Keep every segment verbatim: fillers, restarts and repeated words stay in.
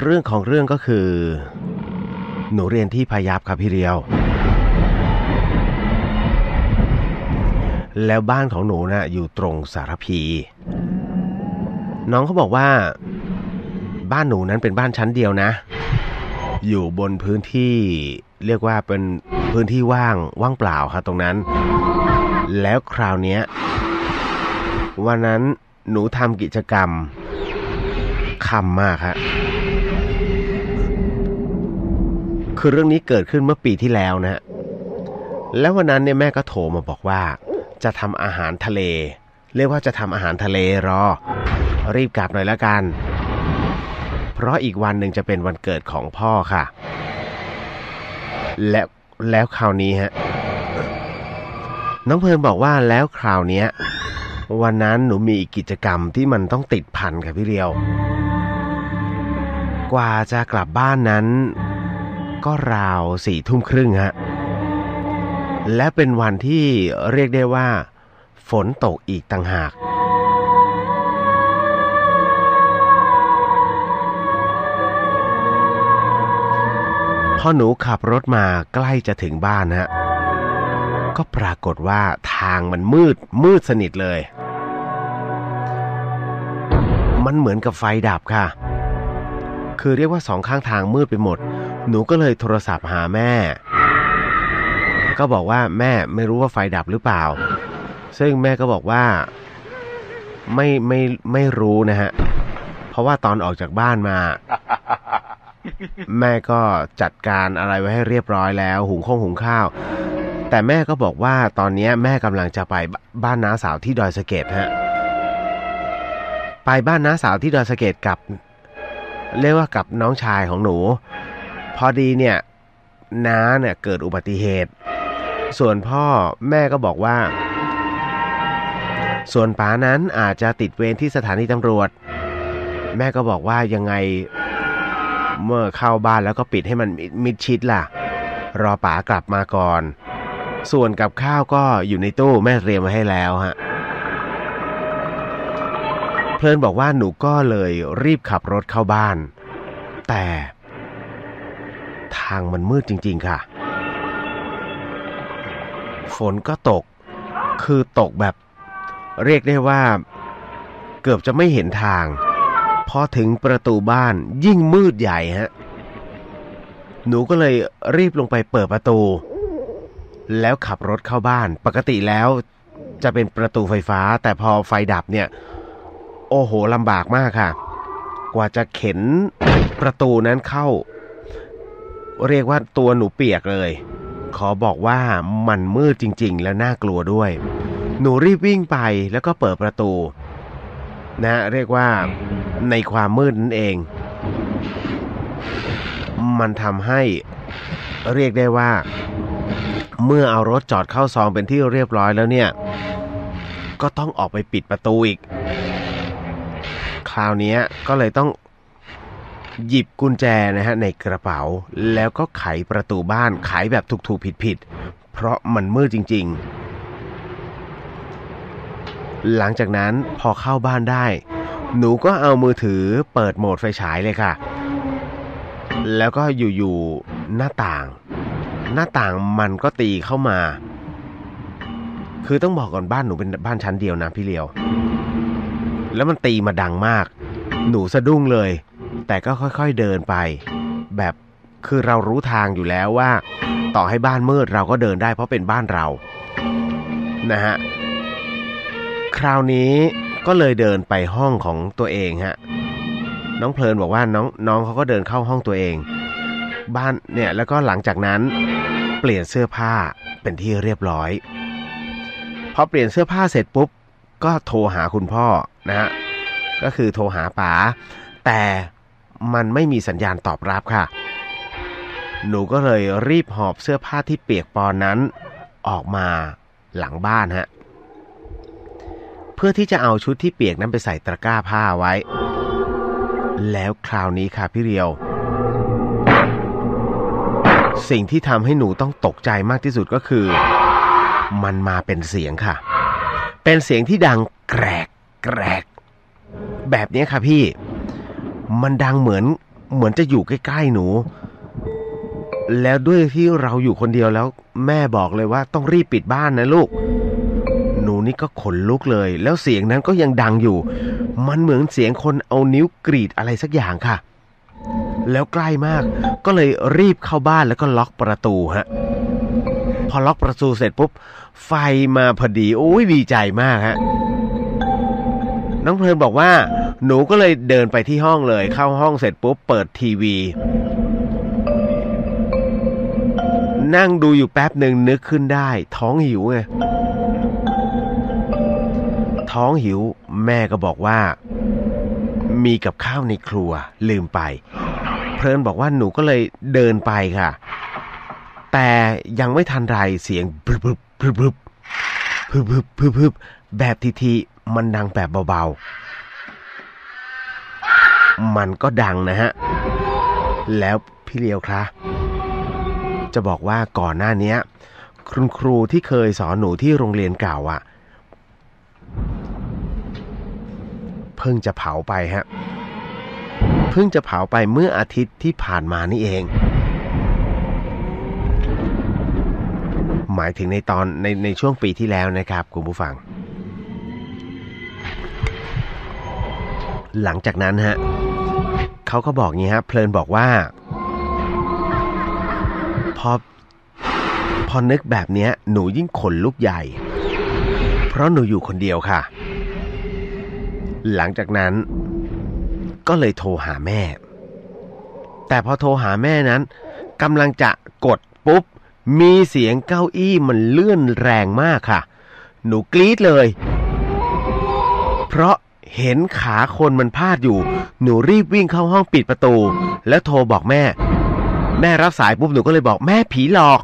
เรื่องของเรื่องก็คือหนูเรียนที่พายัพครับพี่เรียวแล้วบ้านของหนูนะ่ะอยู่ตรงสารพีน้องเขาบอกว่าบ้านหนูนั้นเป็นบ้านชั้นเดียวนะอยู่บนพื้นที่เรียกว่าเป็นพื้นที่ว่างว่างเปล่าครับตรงนั้นแล้วคราวนี้วันนั้นหนูทำกิจกรรมคำมากฮะคือเรื่องนี้เกิดขึ้นเมื่อปีที่แล้วนะฮะแล้ววันนั้นเนี่ยแม่ก็โทรมาบอกว่าจะทำอาหารทะเลเรียกว่าจะทำอาหารทะเลรอรีบกลับหน่อยละกันเพราะอีกวันหนึ่งจะเป็นวันเกิดของพ่อค่ะและแล้วคราวนี้ฮะน้องเพลินบอกว่าแล้วคราวนี้วันนั้นหนูมีกิจกรรมที่มันต้องติดพันค่ะพี่เรียวกว่าจะกลับบ้านนั้นก็ราวสี่ทุ่มครึ่งฮะและเป็นวันที่เรียกได้ว่าฝนตกอีกต่างหากพอหนูขับรถมาใกล้จะถึงบ้านฮะก็ปรากฏว่าทางมันมืดมืดสนิทเลยมันเหมือนกับไฟดับค่ะคือเรียกว่าสองข้างทางมืดไปหมดหนูก็เลยโทรศัพท์หาแม่ก็บอกว่าแม่ไม่รู้ว่าไฟดับหรือเปล่าซึ่งแม่ก็บอกว่าไม่ไม่ไม่รู้นะฮะเพราะว่าตอนออกจากบ้านมาแม่ก็จัดการอะไรไว้ให้เรียบร้อยแล้วหุงข้าวหุงข้าวแต่แม่ก็บอกว่าตอนนี้แม่กำลังจะไปบ้านน้าสาวที่ดอยสะเก็ดฮะไปบ้านน้าสาวที่ดอยสะเก็ดกับเรียกว่ากับน้องชายของหนูพอดีเนี่ยน้าเนี่ยเกิดอุบัติเหตุส่วนพ่อแม่ก็บอกว่าส่วนป๋านั้นอาจจะติดเวรที่สถานีตำรวจแม่ก็บอกว่ายังไงเมื่อเข้าบ้านแล้วก็ปิดให้มันมิดชิดล่ะรอป๋ากลับมาก่อนส่วนกับข้าวก็อยู่ในตู้แม่เตรียมไว้ให้แล้วฮะเพลินบอกว่าหนูก็เลยรีบขับรถเข้าบ้านแต่ทางมันมืดจริงๆค่ะฝนก็ตกคือตกแบบเรียกได้ว่าเกือบจะไม่เห็นทางพอถึงประตูบ้านยิ่งมืดใหญ่ฮะหนูก็เลยรีบลงไปเปิดประตูแล้วขับรถเข้าบ้านปกติแล้วจะเป็นประตูไฟฟ้าแต่พอไฟดับเนี่ยโอ้โหลำบากมากค่ะกว่าจะเข็นประตูนั้นเข้าเรียกว่าตัวหนูเปียกเลยขอบอกว่ามันมืดจริงๆและน่ากลัวด้วยหนูรีบวิ่งไปแล้วก็เปิดประตูนะเรียกว่าในความมืดนั่นเองมันทำให้เรียกได้ว่าเมื่อเอารถจอดเข้าซองเป็นที่เรียบร้อยแล้วเนี่ยก็ต้องออกไปปิดประตูอีกคราวนี้ก็เลยต้องหยิบกุญแจนะฮะในกระเป๋าแล้วก็ไขประตูบ้านไขแบบถูกๆผิดๆเพราะมันมืดจริงๆหลังจากนั้นพอเข้าบ้านได้หนูก็เอามือถือเปิดโหมดไฟฉายเลยค่ะแล้วก็อยู่ๆหน้าต่างหน้าต่างมันก็ตีเข้ามาคือต้องบอกก่อนบ้านหนูเป็นบ้านชั้นเดียวนะพี่เลียวแล้วมันตีมาดังมากหนูสะดุ้งเลยแต่ก็ค่อยๆเดินไปแบบคือเรารู้ทางอยู่แล้วว่าต่อให้บ้านมืดเราก็เดินได้เพราะเป็นบ้านเรานะฮะคราวนี้ก็เลยเดินไปห้องของตัวเองฮะน้องเพลินบอกว่าน้องน้องเขาก็เดินเข้าห้องตัวเองบ้านเนี่ยแล้วก็หลังจากนั้นเปลี่ยนเสื้อผ้าเป็นที่เรียบร้อยพอเปลี่ยนเสื้อผ้าเสร็จปุ๊บก็โทรหาคุณพ่อนะฮะก็คือโทรหาป๋าแต่มันไม่มีสัญญาณตอบรับค่ะหนูก็เลยรีบหอบเสื้อผ้าที่เปียกปอนนั้นออกมาหลังบ้านฮะเพื่อที่จะเอาชุดที่เปียกนั้นไปใส่ตะกร้าผ้าไว้แล้วคราวนี้ค่ะพี่เรียวสิ่งที่ทำให้หนูต้องตกใจมากที่สุดก็คือมันมาเป็นเสียงค่ะเป็นเสียงที่ดังแกรกแกรกแบบนี้ค่ะพี่มันดังเหมือนเหมือนจะอยู่ใกล้ๆหนูแล้วด้วยที่เราอยู่คนเดียวแล้วแม่บอกเลยว่าต้องรีบปิดบ้านนะลูกหนูนี่ก็ขนลุกเลยแล้วเสียงนั้นก็ยังดังอยู่มันเหมือนเสียงคนเอานิ้วกรีดอะไรสักอย่างค่ะแล้วใกล้มากก็เลยรีบเข้าบ้านแล้วก็ล็อกประตูฮะพอล็อกประตูเสร็จปุ๊บไฟมาพอดีโอ้ยดีใจมากฮะน้องเพลินบอกว่าหนูก็เลยเดินไปที่ห้องเลยเข้าห้องเสร็จปุ๊บเปิดทีวีนั่งดูอยู่แป๊บหนึ่งนึกขึ้นได้ท้องหิวไงท้องหิวแม่ก็บอกว่ามีกับข้าวในครัวลืมไปเพลินบอกว่าหนูก็เลยเดินไปค่ะแต่ยังไม่ทันไรเสียงพึบพึบพึบพึบพึบพึบพึบพึบแบบทีๆมันดังแบบเบาๆมันก็ดังนะฮะแล้วพี่เลียวคะจะบอกว่าก่อนหน้านี้คุณครูที่เคยสอนหนูที่โรงเรียนเก่าอ่ะเพิ่งจะเผาไปฮะเพิ่งจะเผาไปเมื่ออาทิตย์ที่ผ่านมานี่เองหมายถึงในตอนในในช่วงปีที่แล้วนะครับคุณผู้ฟังหลังจากนั้นฮะเขาก็บอกงี้ฮะเพลินบอกว่าพอพอนึกแบบนี้หนูยิ่งขนลุกใหญ่เพราะหนูอยู่คนเดียวค่ะหลังจากนั้นก็เลยโทรหาแม่แต่พอโทรหาแม่นั้นกำลังจะกดปุ๊บมีเสียงเก้าอี้มันเลื่อนแรงมากค่ะหนูกรี๊ดเลยเพราะเห็นขาคนมันพาดอยู่หนูรีบวิ่งเข้าห้องปิดประตูแล้วโทรบอกแม่แม่รับสายปุ๊บหนูก็เลยบอกแม่ผีหลอก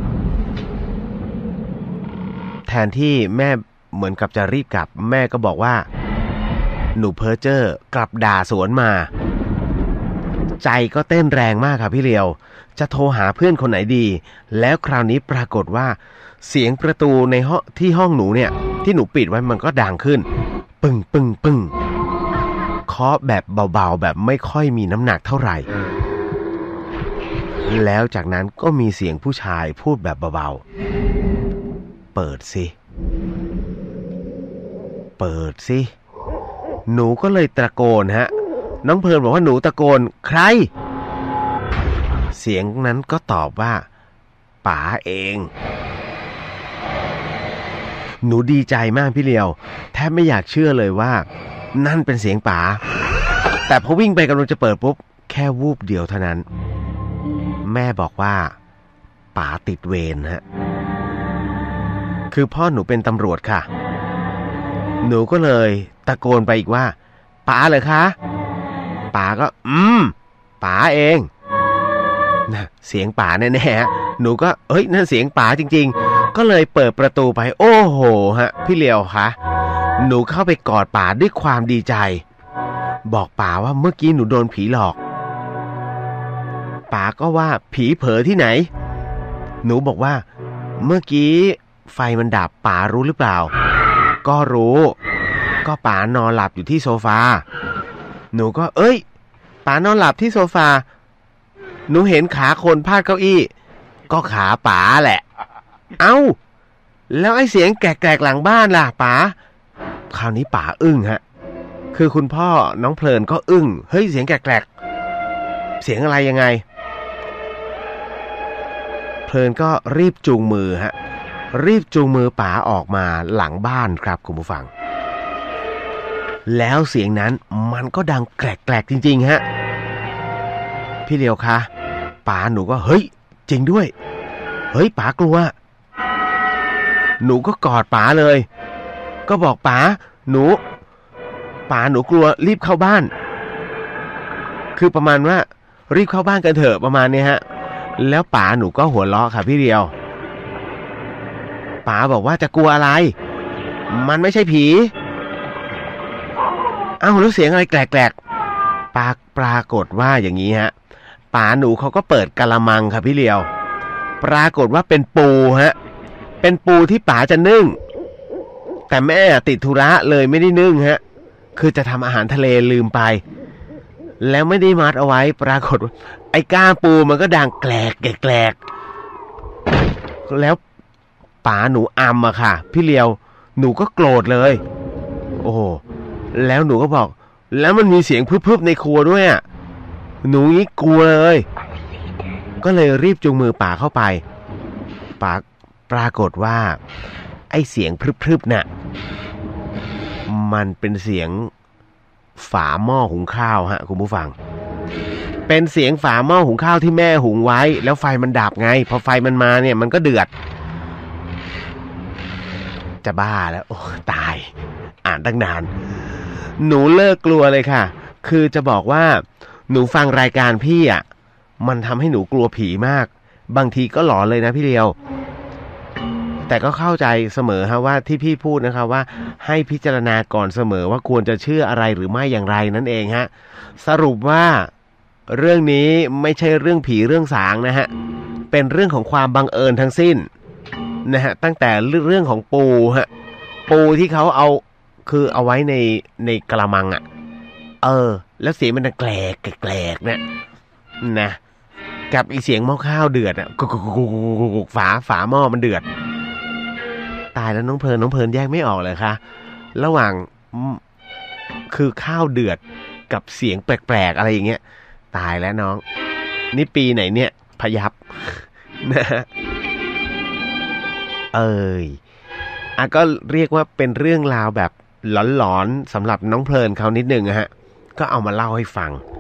แทนที่แม่เหมือนกับจะรีบกลับแม่ก็บอกว่าหนูเพ้อเจ้อกลับด่าสวนมาใจก็เต้นแรงมากค่ะพี่เลียวจะโทรหาเพื่อนคนไหนดีแล้วคราวนี้ปรากฏว่าเสียงประตูในห้องที่ห้องหนูเนี่ยที่หนูปิดไว้มันก็ดังขึ้นปึ้งปึ้งปึ้งเคาะแบบเบาๆแบบไม่ค่อยมีน้ำหนักเท่าไหร่แล้วจากนั้นก็มีเสียงผู้ชายพูดแบบเบาๆเปิดสิเปิดสิหนูก็เลยตะโกนฮะน้องเพลินบอกว่าหนูตะโกนใครเสียงนั้นก็ตอบว่าป๋าเองหนูดีใจมากพี่เลียวแทบไม่อยากเชื่อเลยว่านั่นเป็นเสียงป๋าแต่พอวิ่งไปกำลังจะเปิดปุ๊บแค่วูบเดียวเท่านั้นแม่บอกว่าป๋าติดเวรฮะคือพ่อหนูเป็นตำรวจค่ะหนูก็เลยตะโกนไปอีกว่าป๋าเหรอคะป๋าก็อืมป๋าเองนะเสียงป๋าแน่ๆหนูก็เอ้ยนั่นเสียงป๋าจริงๆก็เลยเปิดประตูไปโอ้โหฮะพี่เลียวคะหนูเข้าไปกอดป๋าด้วยความดีใจบอกป๋าว่าเมื่อกี้หนูโดนผีหลอกป๋าก็ว่าผีเผลอที่ไหนหนูบอกว่าเมื่อกี้ไฟมันดับป๋ารู้หรือเปล่าก็รู้ก็ป๋านอนหลับอยู่ที่โซฟาหนูก็เอ้ยป๋านอนหลับที่โซฟาหนูเห็นขาคนพาดเก้าอี้ก็ขาป๋าแหละเอ้าแล้วไอ้เสียงแกรกๆหลังบ้านล่ะป๋าคราวนี้ป๋าอึ้งฮะคือคุณพ่อน้องเพลินก็อึ้งเฮ้ยเสียงแกรกๆเสียงอะไรยังไงเพลินก็รีบจูงมือฮะรีบจูงมือป๋าออกมาหลังบ้านครับคุณผู้ฟังแล้วเสียงนั้นมันก็ดังแกรกๆจริงๆฮะพี่เลียวคะป๋าหนูก็เฮ้ยจริงด้วยเฮ้ยป๋ากลัวหนูก็กอดป๋าเลยก็บอกป๋าหนูป๋าหนูกลัวรีบเข้าบ้านคือประมาณว่ารีบเข้าบ้านกันเถอะประมาณนี้ฮะแล้วป๋าหนูก็หัวเราะค่ะพี่เลียวป๋าบอกว่าจะกลัวอะไรมันไม่ใช่ผีเอ้าแล้วเสียงอะไรแกลกๆปาปรากฏว่าอย่างนี้ฮะป๋าหนูเขาก็เปิดกะละมังค่ะพี่เลียวปรากฏว่าเป็นปูฮะเป็นปูที่ป๋าจะนึ่งแต่แม่ติดธุระเลยไม่ได้นึ่งฮะคือจะทำอาหารทะเลลืมไปแล้วไม่ได้มัดเอาไว้ปรากฏว่าไอ้ก้ามปูมันก็ดังแกลกแกลกแล้วป๋าหนูอำอะค่ะพี่เลียวหนูก็โกรธเลยโอ้แล้วหนูก็บอกแล้วมันมีเสียงพึบๆในครัวด้วยอะหนูงี้กลัวเลยก็เลยรีบจูงมือป๋าเข้าไปป๋าปรากฏว่าไอ้เสียงพรึบๆน่ะมันเป็นเสียงฝาหม้อหุงข้าวฮะคุณผู้ฟังเป็นเสียงฝาหม้อหุงข้าวที่แม่หุงไว้แล้วไฟมันดับไงพอไฟมันมาเนี่ยมันก็เดือดจะบ้าแล้วโอ้ตายอ่านตั้งนานหนูเลิกกลัวเลยค่ะคือจะบอกว่าหนูฟังรายการพี่อ่ะมันทำให้หนูกลัวผีมากบางทีก็หลอนเลยนะพี่เลียวแต่ก็เข้าใจเสมอฮะว่าที่พี่พูดนะครับว่าให้พิจารณาก่อนเสมอว่าควรจะเชื่ออะไรหรือไม่อย่างไรนั่นเองฮะสรุปว่าเรื่องนี้ไม่ใช่เรื่องผีเรื่องสางนะฮะเป็นเรื่องของความบังเอิญทั้งสิ้นนะฮะตั้งแต่เรื่องของปูฮะปูที่เขาเอาคือเอาไว้ในในกระมังอ่ะเออแล้วเสียงมันแกลกแกลกเนี่ยนะกับอีเสียงหม้อข้าวเดือดอ่ะกุกฝาฝาหม้อมันเดือดตายแล้วน้องเพลินน้องเพลินแยกไม่ออกเลยคะระหว่างคือข้าวเดือดกับเสียงแปลกๆอะไรอย่างเงี้ยตายแล้วน้องนี่ปีไหนเนี่ยพยับนะเอ้ยอ่ะก็เรียกว่าเป็นเรื่องราวแบบหลอนๆสำหรับน้องเพลินเขานิดนึงนะฮะก็เอามาเล่าให้ฟัง